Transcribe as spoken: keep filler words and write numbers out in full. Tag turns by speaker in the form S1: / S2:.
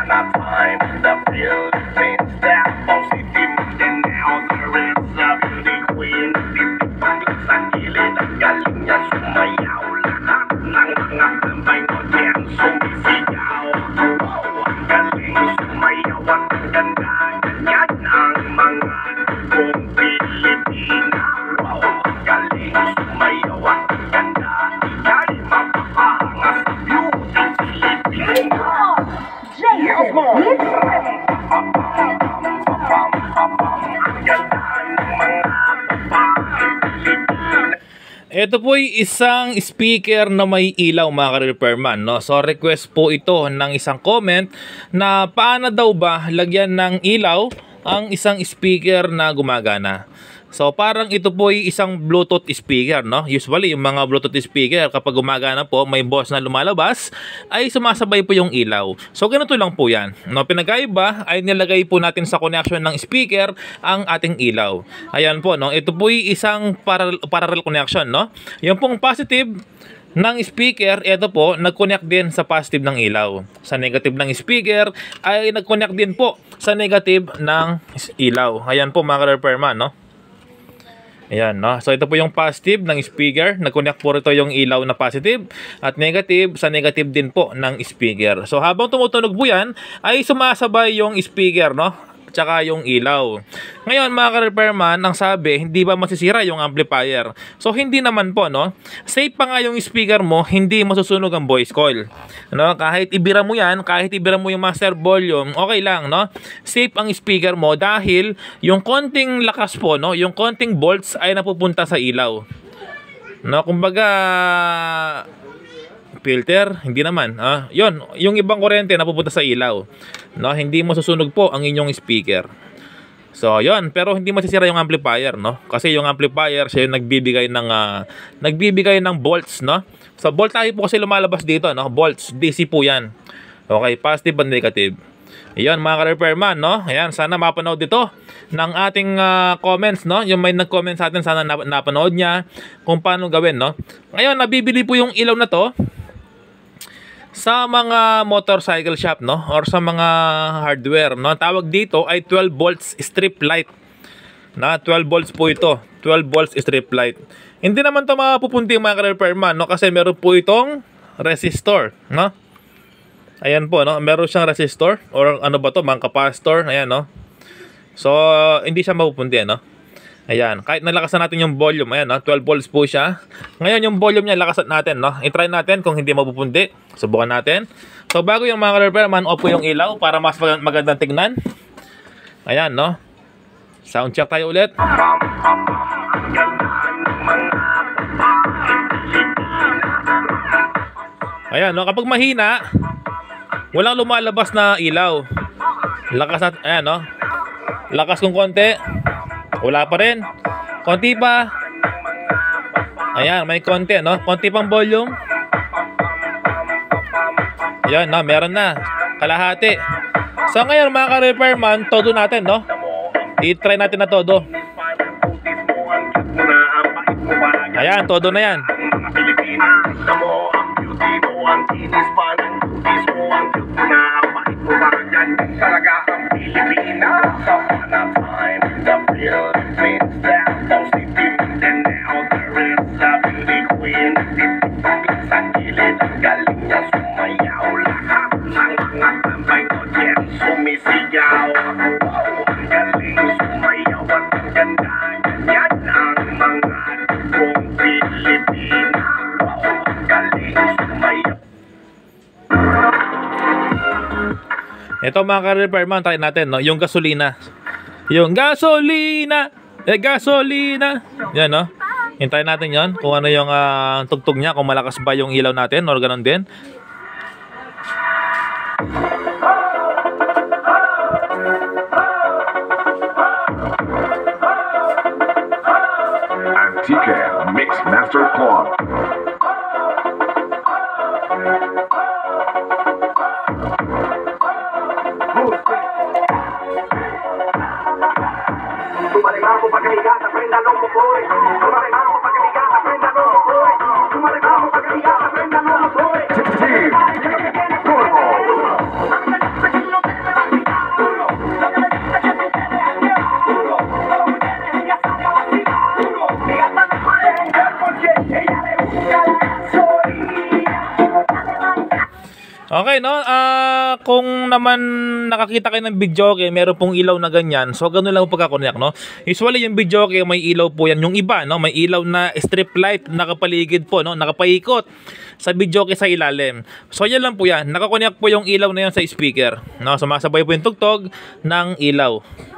S1: upon a time in the Philippines, Davao City, Mindanao, there is a beauty queen. Titipaglas sa gilid, ang galing niya sumayaw. Lahat ng mga tambay mo diyan sumisigaw. Wow, ang galing sumayaw at ang ganda. Ganyan ang mga dugong Pilipina. Wow, ang galing sumayaw at ang ganda. Ika'y mapapahangas sa beauty Pilipina. Yes, mo!
S2: Ito po ay isang speaker na may ilaw, mga ka-repairman, no? So request po ito ng isang comment na paano daw ba lagyan ng ilaw ang isang speaker na gumagana. So parang ito po ay isang Bluetooth speaker, no? Usually yung mga Bluetooth speaker kapag gumagana po, may boss na lumalabas, ay sumasabay po yung ilaw. So ganito lang po yan, no? Pinagkaiba ay nilagay po natin sa connection ng speaker ang ating ilaw. Ayan po, no? Ito po ay isang parallel, parallel connection, no? Yung pong positive ng speaker, ito po, nag-connect din sa positive ng ilaw. Sa negative ng speaker ay nag-connect din po sa negative ng ilaw. Ayan po, mga ka-repairman, no? Ayan, no? So ito po yung positive ng speaker, nag-connect po rito yung ilaw na positive, at negative sa negative din po ng speaker. So habang tumutunog po yan, ay sumasabay yung speaker, no? Tsaka yung ilaw. Ngayon, mga ka-repairman, ang sabi, hindi ba masisira yung amplifier? So hindi naman po, no? Safe pa nga yung speaker mo, hindi masusunog ang voice coil, no? Kahit ibira mo yan, kahit ibira mo yung master volume, okay lang, no? Safe ang speaker mo dahil yung konting lakas po, no? Yung konting volts ay napupunta sa ilaw, no? Kumbaga filter, hindi naman, ah, yon, yung ibang kuryente napupunta sa ilaw, no? Hindi masusunog po ang inyong speaker. So yon, pero hindi masisira yung amplifier, no? Kasi yung amplifier siya yung nagbibigay ng uh, nagbibigay ng volts, no? So voltage po kasi lumalabas dito, no? Volts, D C po yan. Okay, positive and negative. Ayan, mga ka-repairman, no? Ayan, sana mapanood dito ng ating uh, comments, no? Yung may nag-comment sa atin, sana nap napanood niya kung paano gawin, no? Ngayon, nabibili po yung ilaw na to sa mga motorcycle shop, no? Or sa mga hardware, no? Tawag dito ay twelve volts strip light. Na twelve volts po ito. twelve volts strip light. Hindi naman to mapupunti, mga ka-repairman, no? Kasi meron po itong resistor, no? Ayan po, no? Meron siyang resistor or ano ba to, mga capacitor, ayan, no? So hindi siya mapupunti, no? Ayan, kahit nalakasan natin yung volume, ayan, no? twelve volts po siya. Ngayon yung volume niya lakasan natin, no? I-try natin kung hindi mapupundi. Subukan natin. So bago yung mga ka-repairman, off po yung ilaw para mas magandang tignan. Ayan, no? Sound check tayo ulit. Ayan, no? Kapag mahina, walang lumalabas na ilaw. Lakas at, ayan, no? Lakas kong konti. Wala pa rin. Konti pa. Ayan, may konti, no? Konti pang volume. Ayan, no? Meron na. Kalahati. So ngayon, mga ka-repairman, todo natin, no? I-try natin na todo. Ayan, todo na yan.
S1: Talaga ang Pilipinas sa panatime in the Philippines, Davao City, Mindanao, there is a beauty queen. Titipaglas sa gilid, ang galing niya sumayaw. Lahat ng mga tambay ko diyan sumisigaw. Wow, ang galing sumayaw at ang ganda. Ganyan ang mga dugong Pilipina. Wow, ang galing sumayaw.
S2: Ito, mga ka-repairman, try natin, no? Yung gasolina. Yung gasolina! Eh, gasolina! Yan, no? Hintayin natin yon kung ano yung uh, tugtog niya, kung malakas ba yung ilaw natin or ganun din.
S3: Antique Mix Master Club.
S1: Tumaremamo pagkabigata, prenda no motor. Tumaremamo pagkabigata, prenda no motor. Tumaremamo pagkabigata, prenda no motor.
S3: Turbo.
S2: Okay, no? Ah, kung naman nakakita kayo ng video, okay, meron pong ilaw na ganyan. So, ganun lang po pagkakonek, no? Usually, yung video, okay, may ilaw po yan. Yung iba, no? May ilaw na strip light, nakapaligid po, no? Nakapaikot sa video, okay, sa ilalim. So, yan lang po yan. Nakakonek po yung ilaw na yan sa speaker, no? Sumasabay po yung tugtog ng ilaw.